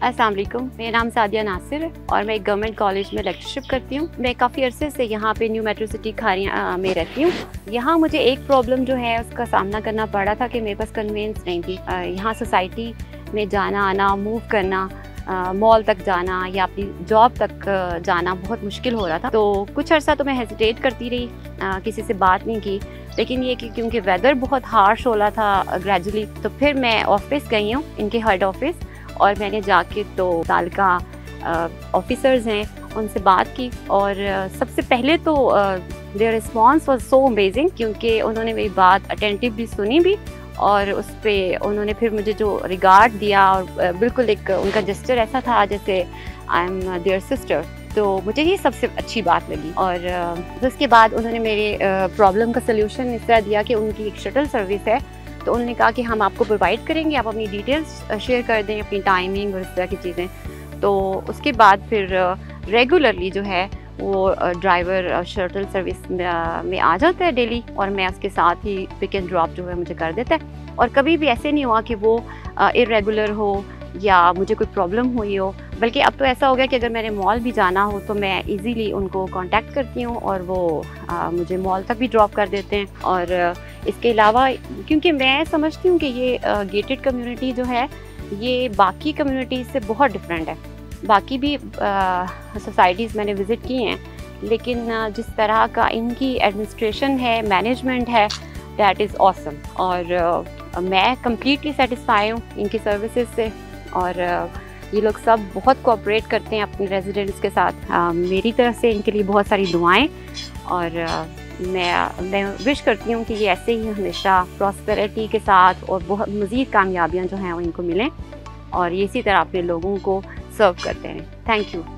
अस्सलाम वालेकुम, मेरा नाम सादिया नासिर है और मैं एक गवर्नमेंट कॉलेज में लेक्चरशिप करती हूँ। मैं काफ़ी अरसे से यहाँ पे न्यू मेट्रो सिटी खारियाँ में रहती हूँ। यहाँ मुझे एक प्रॉब्लम जो है उसका सामना करना पड़ा था कि मेरे पास कन्वेंस नहीं थी। यहाँ सोसाइटी में जाना आना, मूव करना, मॉल तक जाना या अपनी जॉब तक जाना बहुत मुश्किल हो रहा था। तो कुछ अर्सा तो मैं हेजिटेट करती रही, किसी से बात नहीं की। लेकिन ये कि क्योंकि वेदर बहुत हार्श हो रहा था ग्रेजुअली, तो फिर मैं ऑफिस गई हूँ, इनके हेड ऑफिस, और मैंने जाके तो तालका ऑफिसर्स हैं उनसे बात की। और सबसे पहले तो their response was so amazing, क्योंकि उन्होंने मेरी बात अटेंटिवली सुनी भी और उस पर उन्होंने फिर मुझे जो रिगार्ड दिया, और बिल्कुल एक उनका जेस्चर ऐसा था जैसे आई एम देयर सिस्टर। तो मुझे ये सबसे अच्छी बात लगी। और उसके बाद उन्होंने मेरे प्रॉब्लम का सल्यूशन इस तरह दिया कि उनकी एक शटल सर्विस है, तो उन्होंने कहा कि हम आपको प्रोवाइड करेंगे, आप अपनी डिटेल्स शेयर कर दें, अपनी टाइमिंग और इस तरह की चीज़ें। तो उसके बाद फिर रेगुलरली जो है वो ड्राइवर शटल सर्विस में आ जाता है डेली, और मैं उसके साथ ही पिक एंड ड्रॉप जो है मुझे कर देता है। और कभी भी ऐसे नहीं हुआ कि वो इरेगुलर हो या मुझे कोई प्रॉब्लम हुई हो, बल्कि अब तो ऐसा हो गया कि अगर मैंने मॉल भी जाना हो तो मैं इजीली उनको कांटेक्ट करती हूँ और वो मुझे मॉल तक भी ड्रॉप कर देते हैं। और इसके अलावा क्योंकि मैं समझती हूँ कि ये गेटेड कम्युनिटी जो है ये बाकी कम्युनिटीज़ से बहुत डिफरेंट है। बाकी भी सोसाइटीज़ मैंने विज़िट की हैं, लेकिन जिस तरह का इनकी एडमिनिस्ट्रेशन है, मैनेजमेंट है, दैट इज़ ऑसम। और मैं कम्प्लीटली सेटिस्फाई हूँ इनकी सर्विसेज से, और ये लोग सब बहुत कोऑपरेट करते हैं अपने रेजिडेंट्स के साथ। मेरी तरफ से इनके लिए बहुत सारी दुआएं, और मैं विश करती हूँ कि ये ऐसे ही हमेशा प्रॉस्पेरिटी के साथ और बहुत मज़ीद कामयाबियाँ जो हैं वो इनको मिलें, और ये इसी तरह अपने लोगों को सर्व करते हैं। Thank you.